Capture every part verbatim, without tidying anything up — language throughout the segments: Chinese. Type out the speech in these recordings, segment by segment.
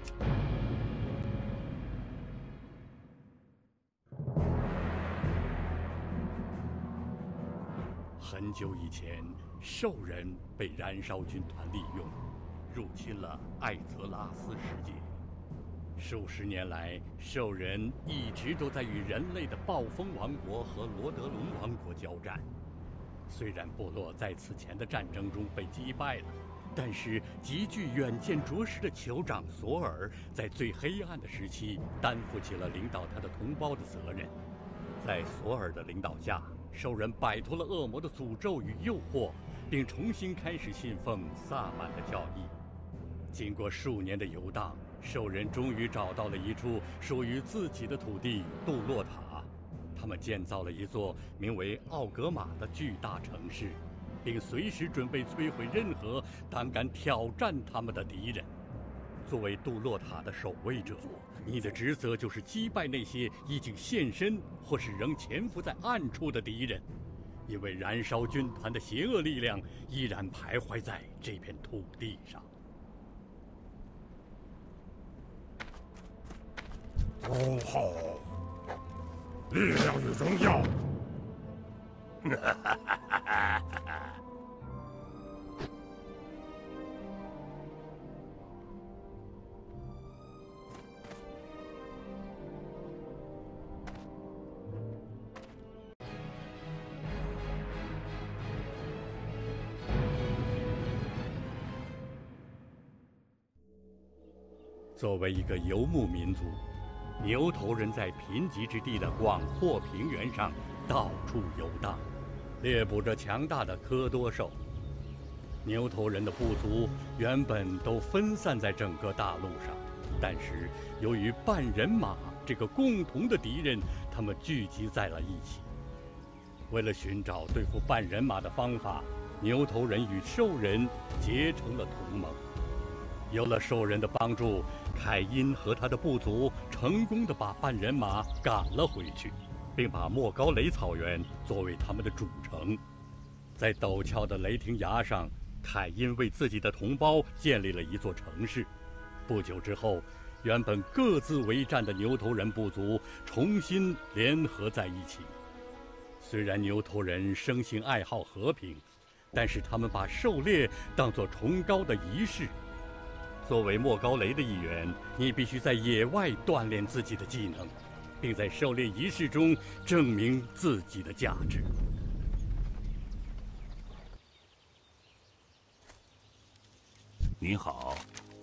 很久以前，兽人被燃烧军团利用，入侵了艾泽拉斯世界。数十年来，兽人一直都在与人类的暴风王国和罗德隆王国交战。虽然部落在此前的战争中被击败了，但是极具远见卓识的酋长索尔在最黑暗的时期担负起了领导他的同胞的责任。在索尔的领导下，兽人摆脱了恶魔的诅咒与诱惑，并重新开始信奉萨满的教义。经过数年的游荡，兽人终于找到了一处属于自己的土地——杜洛塔。他们建造了一座名为奥格玛的巨大城市，并随时准备摧毁任何胆敢挑战他们的敌人。作为杜洛塔的守卫者，你的职责就是击败那些已经现身或是仍潜伏在暗处的敌人，因为燃烧军团的邪恶力量依然徘徊在这片土地上。 哦吼！力量与荣耀！哈哈哈哈哈！ 作为一个游牧民族，牛头人在贫瘠之地的广阔平原上到处游荡，猎捕着强大的科多兽。牛头人的部族原本都分散在整个大陆上，但是由于半人马这个共同的敌人，他们聚集在了一起。为了寻找对付半人马的方法，牛头人与兽人结成了同盟。有了兽人的帮助，凯因和他的部族成功地把半人马赶了回去，并把莫高雷草原作为他们的主城。在陡峭的雷霆崖上，凯因为自己的同胞建立了一座城市。不久之后，原本各自为战的牛头人部族重新联合在一起。虽然牛头人生性爱好和平，但是他们把狩猎当作崇高的仪式。作为莫高雷的一员，你必须在野外锻炼自己的技能，并在狩猎仪式中证明自己的价值。 你好，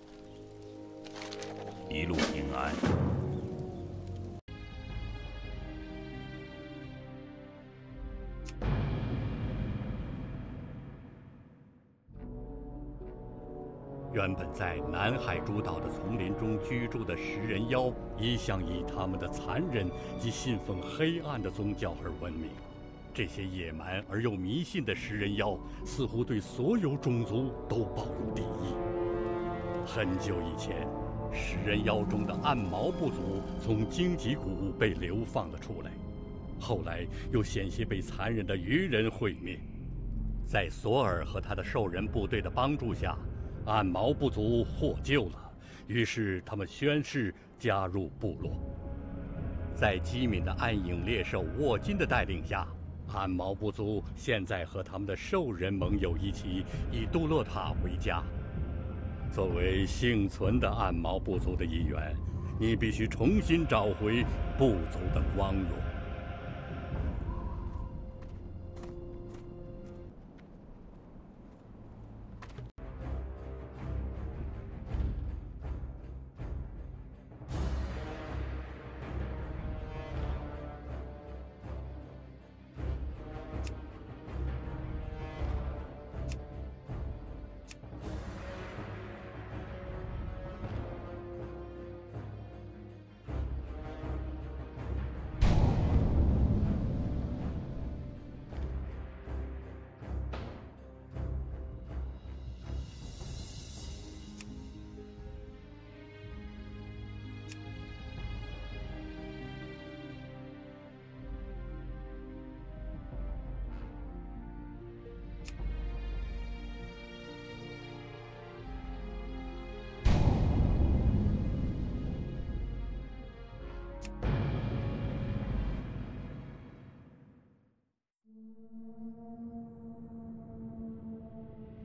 一路平安。 原本在南海诸岛的丛林中居住的食人妖，一向以他们的残忍及信奉黑暗的宗教而闻名。这些野蛮而又迷信的食人妖，似乎对所有种族都抱有敌意。很久以前，食人妖中的暗毛部族从荆棘谷被流放了出来，后来又险些被残忍的鱼人毁灭。在索尔和他的兽人部队的帮助下，暗毛部族获救了，于是他们宣誓加入部落。在机敏的暗影猎兽沃金的带领下，暗毛部族现在和他们的兽人盟友一起以杜洛塔为家。作为幸存的暗毛部族的一员，你必须重新找回部族的光荣。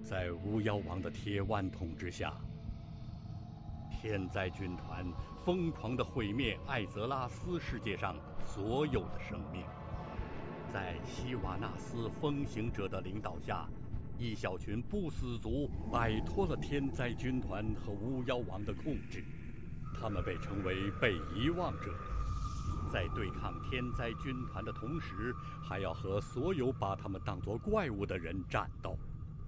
在巫妖王的铁腕统治下，天灾军团疯狂地毁灭艾泽拉斯世界上所有的生命。在希瓦纳斯风行者的领导下，一小群不死族摆脱了天灾军团和巫妖王的控制，他们被称为被遗忘者。在对抗天灾军团的同时，还要和所有把他们当作怪物的人战斗。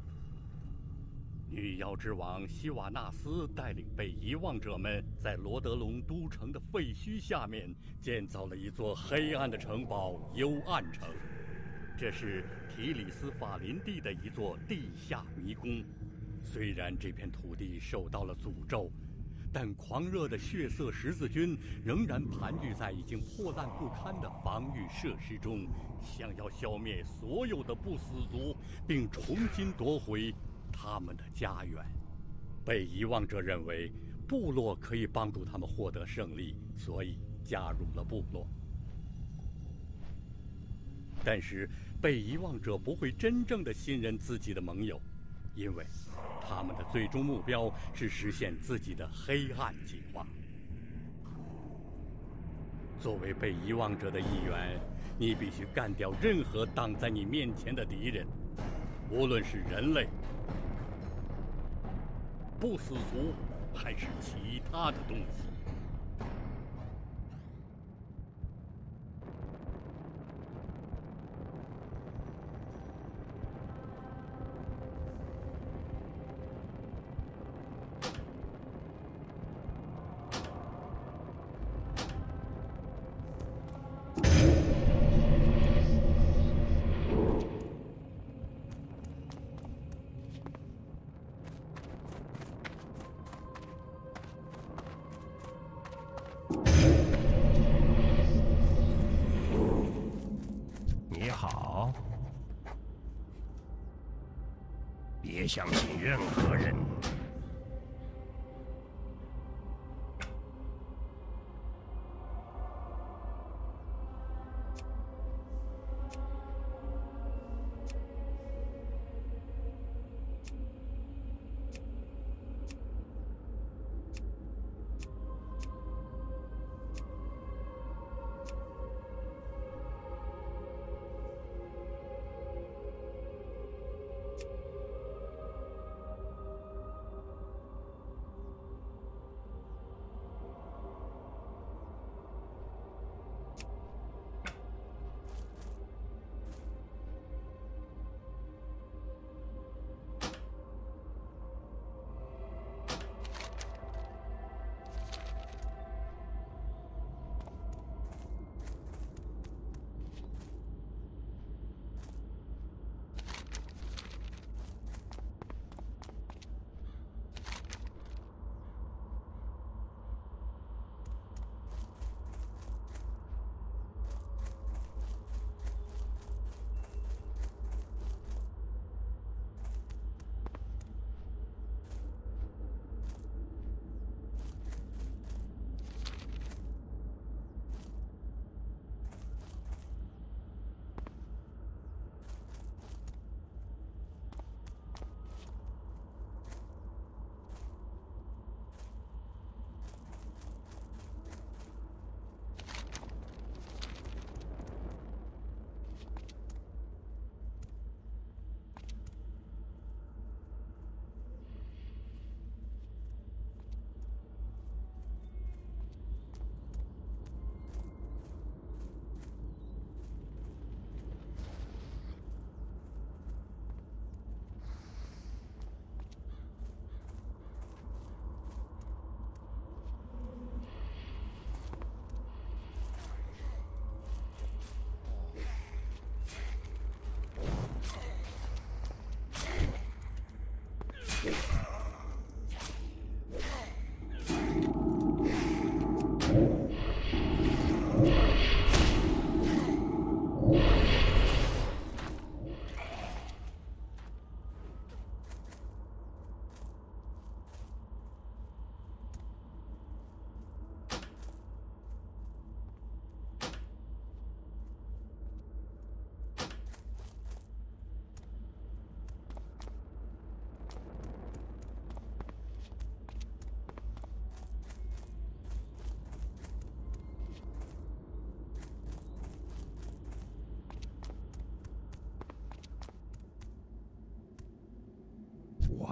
女妖之王希瓦纳斯带领被遗忘者们，在罗德隆都城的废墟下面建造了一座黑暗的城堡——幽暗城。这是提里斯法林地的一座地下迷宫。虽然这片土地受到了诅咒，但狂热的血色十字军仍然盘踞在已经破烂不堪的防御设施中，想要消灭所有的不死族，并重新夺回他们的家园。被遗忘者认为部落可以帮助他们获得胜利，所以加入了部落。但是被遗忘者不会真正的信任自己的盟友，因为他们的最终目标是实现自己的黑暗计划。作为被遗忘者的一员，你必须干掉任何挡在你面前的敌人，无论是人类、不死族，还是其他的东西。 你好，别相信任何人。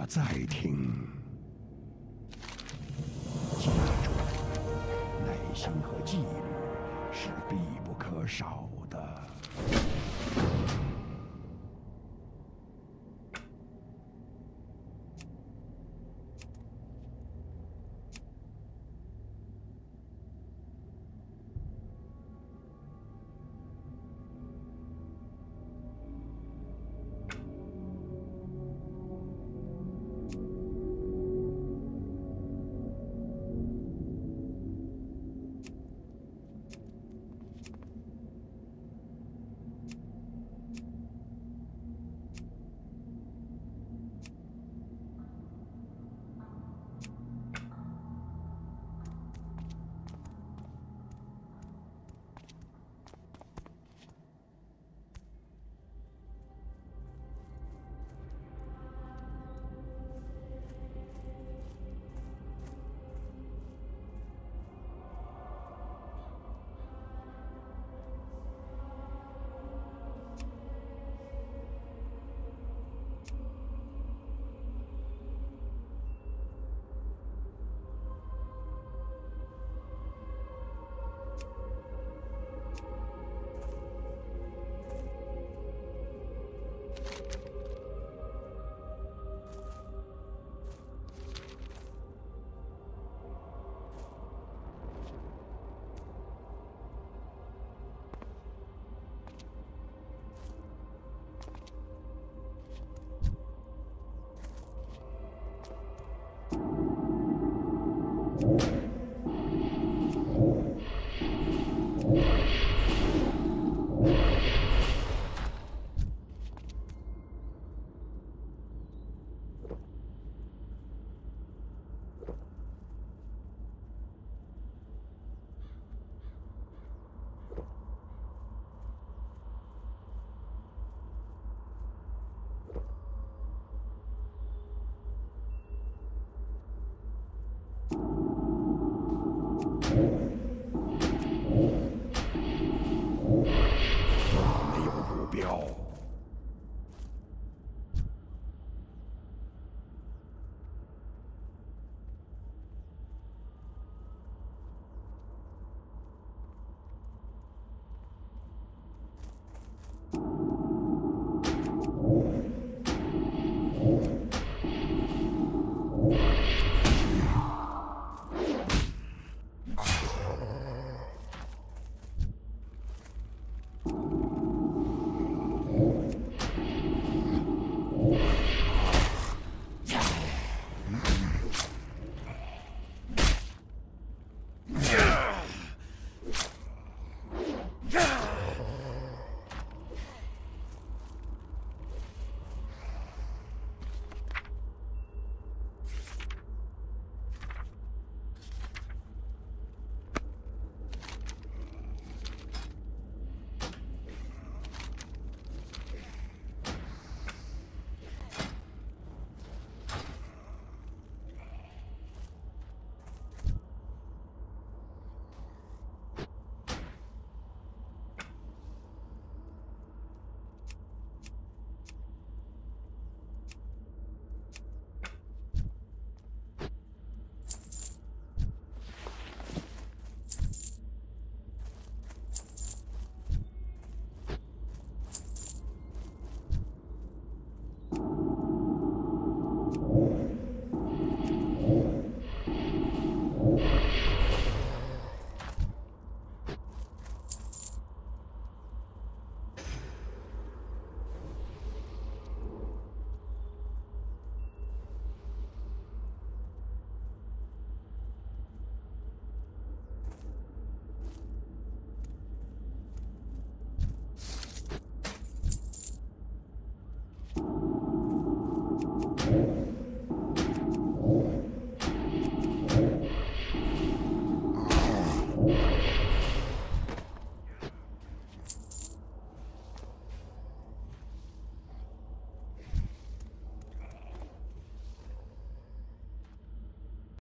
再听。记住，耐心和纪律是必不可少